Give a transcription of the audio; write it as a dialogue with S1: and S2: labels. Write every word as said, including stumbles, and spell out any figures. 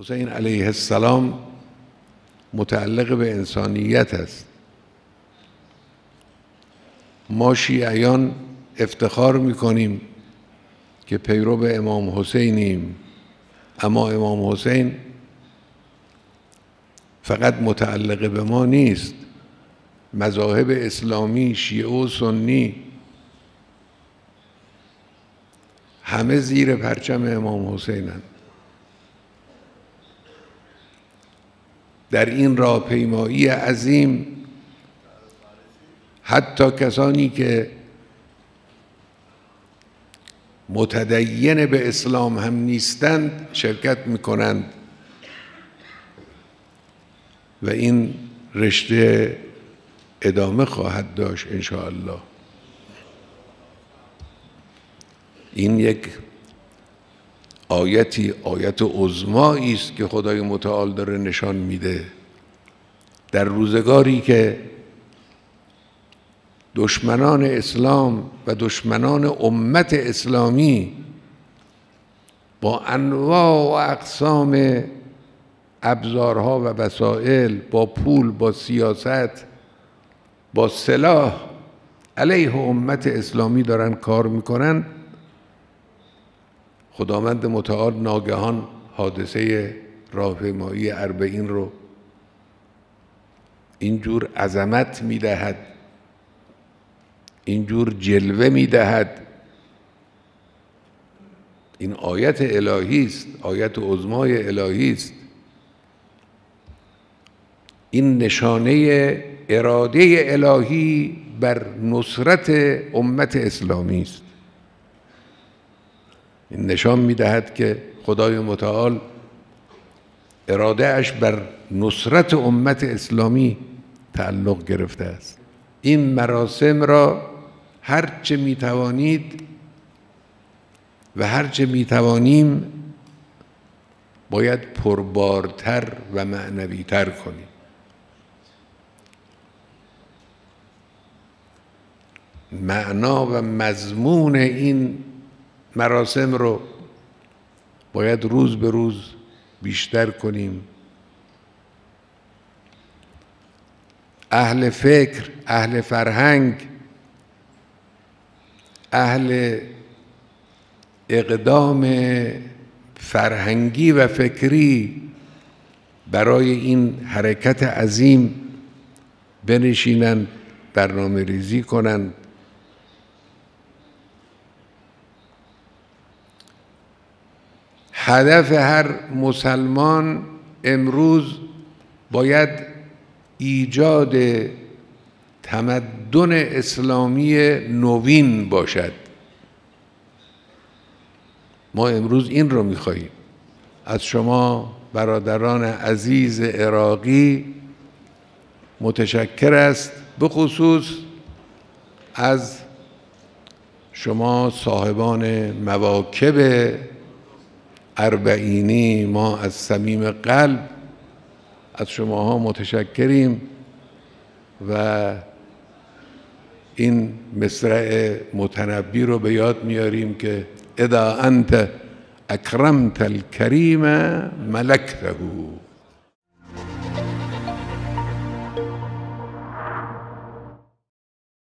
S1: حسین علیه السلام متعلق به انسانیت است. ما شیعیان افتخار میکنیم که پیرو امام حسینیم، اما امام حسین فقط متعلق به ما نیست. مذاهب اسلامی، شیعه و سنی، همه زیر پرچم امام حسینند. در این راهپیمایی عظیم حتی کسانی که متدین به اسلام هم نیستند شرکت میکنند و این رشته ادامه خواهد داشت ان شاء الله. این یک آیتی آیت عظمایی است که خدای متعال داره نشان میده. در روزگاری که دشمنان اسلام و دشمنان امت اسلامی با انواع و اقسام ابزارها و وسایل، با پول، با سیاست، با سلاح علیه امت اسلامی دارن کار میکنن، خداوند متعال ناگهان حادثه راهپیمایی اربعین رو اینجور عظمت میدهد، اینجور جلوه میدهد. این آیت الهی است، آیت عظمای الهی است. این نشانه اراده الهی بر نصرت امت اسلامی است. این نشان میدهد که خدای متعال اراده اش بر نصرت امت اسلامی تعلق گرفته است. این مراسم را هرچه میتوانید و هرچه میتوانیم باید پربارتر و معنویتر کنیم. معنا و مضمون این مراسم رو باید روز به روز بیشتر کنیم. اهل فکر، اهل فرهنگ، اهل اقدام فرهنگی و فکری برای این حرکت عظیم بنشینند، برنامه ریزی کنند. هدف هر مسلمان امروز باید ایجاد تمدن اسلامی نوین باشد. ما امروز این رو می‌خواهیم. از شما برادران عزیز عراقی متشکر است، به خصوص از شما صاحبان مواکب اربعینی. ما از صمیم قلب از شماها متشکریم و این مصرع متنبی رو به یاد میاریم که اذا انت اکرمت الکریم ملکته.